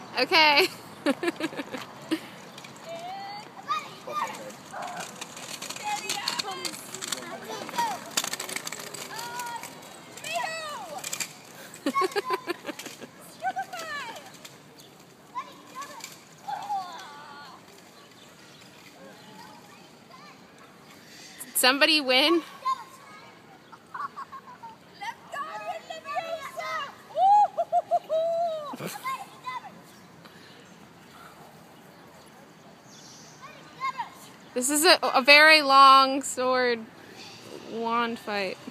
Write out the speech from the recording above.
Okay. Did somebody win? This is a very long sword wand fight.